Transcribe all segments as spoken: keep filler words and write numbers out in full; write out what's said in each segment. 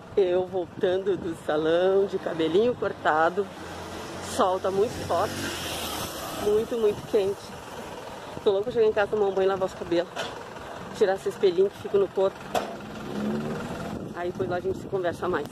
Eu voltando do salão de cabelinho cortado. Sol tá muito forte, muito, muito quente. Tô louco pra chegar em casa, tomar um banho e lavar os cabelos, tirar esse espelhinho que fica no corpo. Aí depois lá a gente se conversa mais.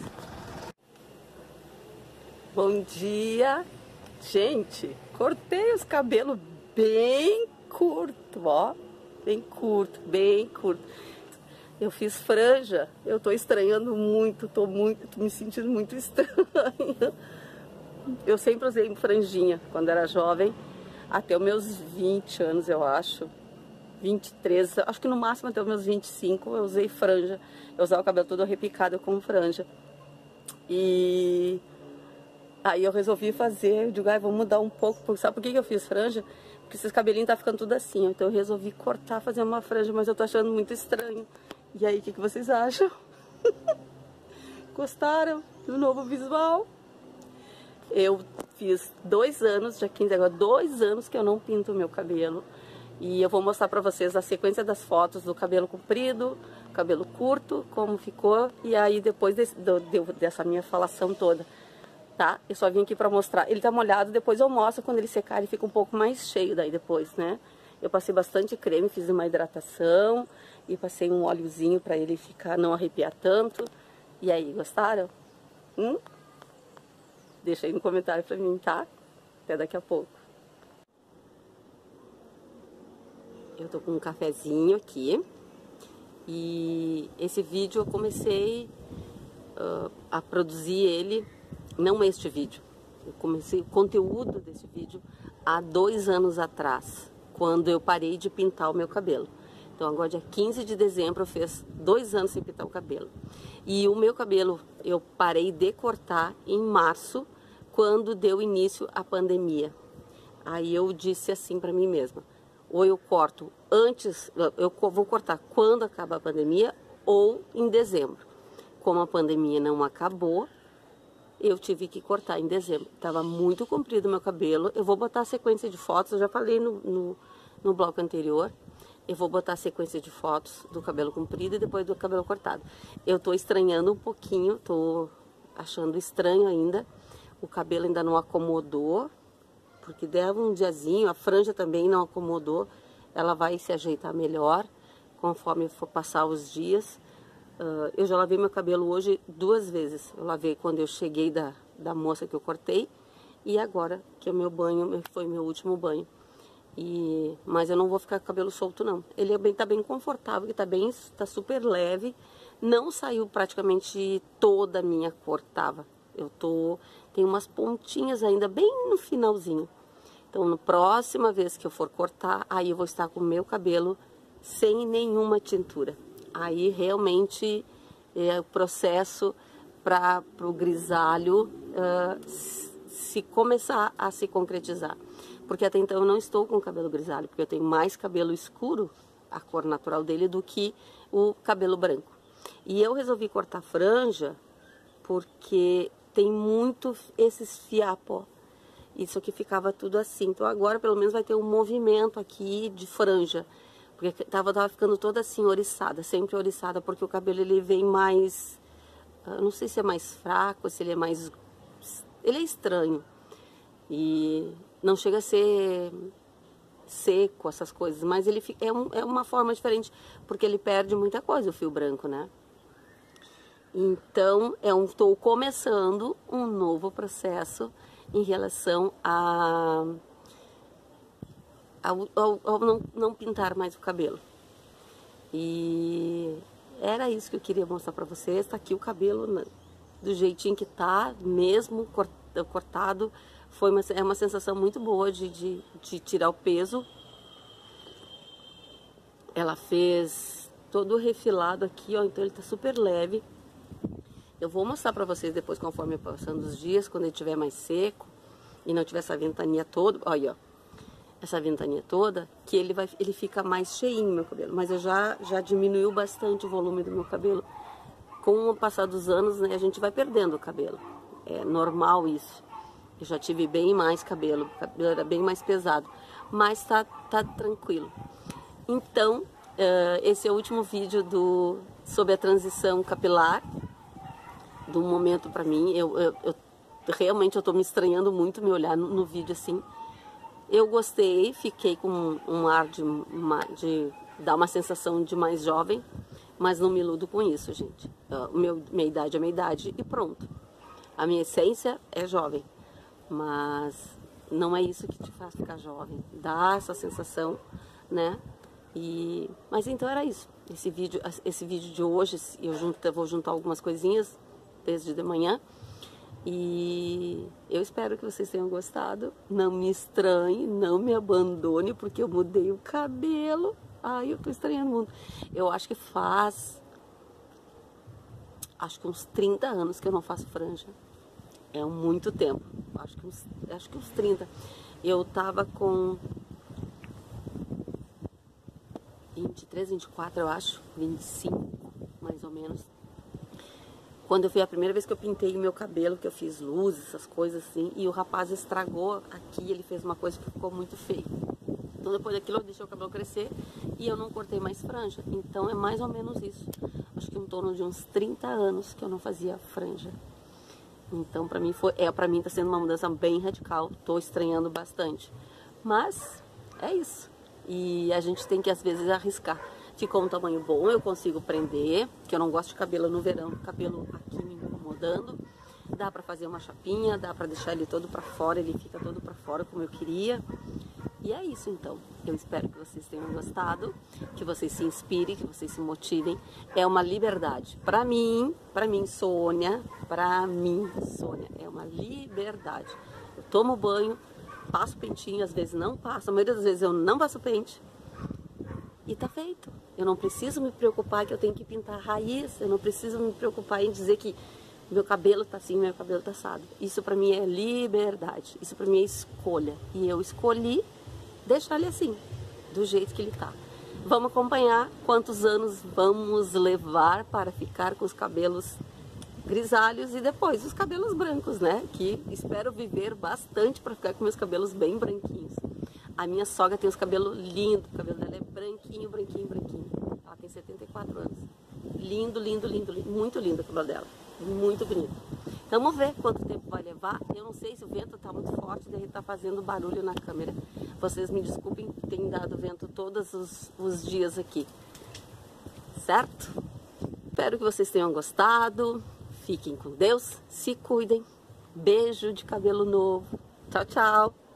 Bom dia, gente. Cortei os cabelos bem curto, ó, bem curto, bem curto. Eu fiz franja, eu tô estranhando muito, tô muito, tô me sentindo muito estranha. Eu sempre usei franjinha quando era jovem, até os meus vinte anos, eu acho. vinte e três, acho que no máximo até os meus vinte e cinco eu usei franja. Eu usava o cabelo todo arrepicado com franja. E aí eu resolvi fazer, eu digo, ah, vou mudar um pouco, porque sabe por que eu fiz franja? Porque esses cabelinhos tá ficando tudo assim, então eu resolvi cortar, fazer uma franja, mas eu tô achando muito estranho. E aí, o que, que vocês acham? Gostaram do novo visual? Eu fiz dois anos, dia quinze agora, dois anos que eu não pinto o meu cabelo. E eu vou mostrar pra vocês a sequência das fotos do cabelo comprido, cabelo curto, como ficou. E aí depois desse, do, dessa minha falação toda, tá? Eu só vim aqui pra mostrar. Ele tá molhado, depois eu mostro quando ele secar, ele fica um pouco mais cheio daí depois, né? Eu passei bastante creme, fiz uma hidratação e passei um óleozinho pra ele ficar, não arrepiar tanto. E aí, gostaram? Hum? Deixa aí no comentário pra mim, tá? Até daqui a pouco. Eu tô com um cafezinho aqui. E esse vídeo eu comecei uh, a produzir ele, não este vídeo. Eu comecei o conteúdo desse vídeo há dois anos atrás, quando eu parei de pintar o meu cabelo. Então agora dia quinze de dezembro eu fiz dois anos sem pintar o cabelo. E o meu cabelo eu parei de cortar em março, quando deu início a pandemia. Aí eu disse assim para mim mesma, ou eu corto antes, eu vou cortar quando acaba a pandemia ou em dezembro. Como a pandemia não acabou, eu tive que cortar em dezembro. Tava muito comprido o meu cabelo. Eu vou botar a sequência de fotos, eu já falei no, no, no bloco anterior. Eu vou botar a sequência de fotos do cabelo comprido e depois do cabelo cortado. Eu tô estranhando um pouquinho, tô achando estranho ainda. O cabelo ainda não acomodou, porque deu um diazinho, a franja também não acomodou. Ela vai se ajeitar melhor conforme for passar os dias. Uh, eu já lavei meu cabelo hoje duas vezes. Eu lavei quando eu cheguei da, da moça que eu cortei e agora que o meu banho foi meu último banho. E, mas eu não vou ficar com o cabelo solto não. Ele é bem, tá bem confortável, tá bem, tá super leve. Não saiu praticamente toda a minha cor, tava. Eu tô, tem umas pontinhas ainda bem no finalzinho. Então, na próxima vez que eu for cortar, aí eu vou estar com o meu cabelo sem nenhuma tintura. Aí realmente é o processo para o grisalho uh, se começar a se concretizar. Porque até então eu não estou com cabelo grisalho, porque eu tenho mais cabelo escuro, a cor natural dele, do que o cabelo branco. E eu resolvi cortar franja porque tem muito esses fiapos. Isso aqui ficava tudo assim. Então agora pelo menos vai ter um movimento aqui de franja. Porque tava, tava ficando toda assim, oriçada, sempre oriçada, porque o cabelo ele vem mais, eu não sei se é mais fraco, se ele é mais, ele é estranho. E não chega a ser seco, essas coisas, mas ele fica, é, um, é uma forma diferente, porque ele perde muita coisa, o fio branco, né? Então, eu estou começando um novo processo em relação a... Ao, ao, ao não, não pintar mais o cabelo. E era isso que eu queria mostrar pra vocês. Tá aqui o cabelo, né, do jeitinho que tá, mesmo cortado. Foi uma, é uma sensação muito boa de, de, de tirar o peso. Ela fez todo refilado aqui, ó, então ele tá super leve. Eu vou mostrar pra vocês depois, conforme eu passando os dias, quando ele estiver mais seco e não tiver essa ventania toda. Olha, ó. Essa ventania toda, que ele vai, ele fica mais cheinho, meu cabelo. Mas eu já, já diminuiu bastante o volume do meu cabelo. Com o passar dos anos, né, a gente vai perdendo o cabelo. É normal isso. Eu já tive bem mais cabelo, o cabelo era bem mais pesado. Mas tá, tá tranquilo. Então, uh, esse é o último vídeo do, sobre a transição capilar. do momento pra mim. Eu, eu, eu realmente eu tô me estranhando muito me olhar no, no vídeo assim. Eu gostei, fiquei com um ar de, uma, de dar uma sensação de mais jovem, mas não me iludo com isso, gente. Uh, meu, minha idade é minha idade e pronto. A minha essência é jovem, mas não é isso que te faz ficar jovem. Dá essa sensação, né? E, mas então era isso. Esse vídeo, esse vídeo de hoje, eu, junto, eu vou juntar algumas coisinhas desde de manhã. E eu espero que vocês tenham gostado. Não me estranhe, não me abandone, porque eu mudei o cabelo. Ai, eu tô estranhando muito. Eu acho que faz, acho que uns trinta anos que eu não faço franja. É muito tempo. Acho que uns, acho que uns trinta. Eu tava com vinte e três, vinte e quatro, eu acho. vinte e cinco, mais ou menos. Quando eu fui a primeira vez que eu pintei meu cabelo, que eu fiz luzes, essas coisas assim, e o rapaz estragou aqui, ele fez uma coisa que ficou muito feio. Então depois daquilo eu deixei o cabelo crescer e eu não cortei mais franja. Então é mais ou menos isso. Acho que em torno de uns trinta anos que eu não fazia franja. Então pra mim foi, é, pra mim tá sendo uma mudança bem radical, tô estranhando bastante. Mas é isso. E a gente tem que às vezes arriscar. Ficou um tamanho bom, eu consigo prender, que eu não gosto de cabelo no verão, cabelo aqui me incomodando. Dá pra fazer uma chapinha, dá pra deixar ele todo pra fora, ele fica todo pra fora como eu queria. E é isso então. Eu espero que vocês tenham gostado, que vocês se inspirem, que vocês se motivem. É uma liberdade. Pra mim, pra mim, Sônia, pra mim, Sônia, é uma liberdade. Eu tomo banho, passo pentinho, às vezes não passo, a maioria das vezes eu não passo pente. E tá feito. Eu não preciso me preocupar que eu tenho que pintar raiz, eu não preciso me preocupar em dizer que meu cabelo tá assim, meu cabelo tá assado. Isso pra mim é liberdade, isso pra mim é escolha. E eu escolhi deixar ele assim, do jeito que ele tá. Vamos acompanhar quantos anos vamos levar para ficar com os cabelos grisalhos e depois os cabelos brancos, né? Que espero viver bastante para ficar com meus cabelos bem branquinhos. A minha sogra tem os cabelos lindos, o cabelo dela é branquinho, branquinho, branquinho. Ela tem setenta e quatro anos. Lindo, lindo, lindo, lindo. Muito lindo o cabelo dela. Muito bonito. Então vamos ver quanto tempo vai levar. Eu não sei se o vento está muito forte, daí está fazendo barulho na câmera. Vocês me desculpem, tem dado vento todos os, os dias aqui. Certo? Espero que vocês tenham gostado. Fiquem com Deus, se cuidem. Beijo de cabelo novo. Tchau, tchau.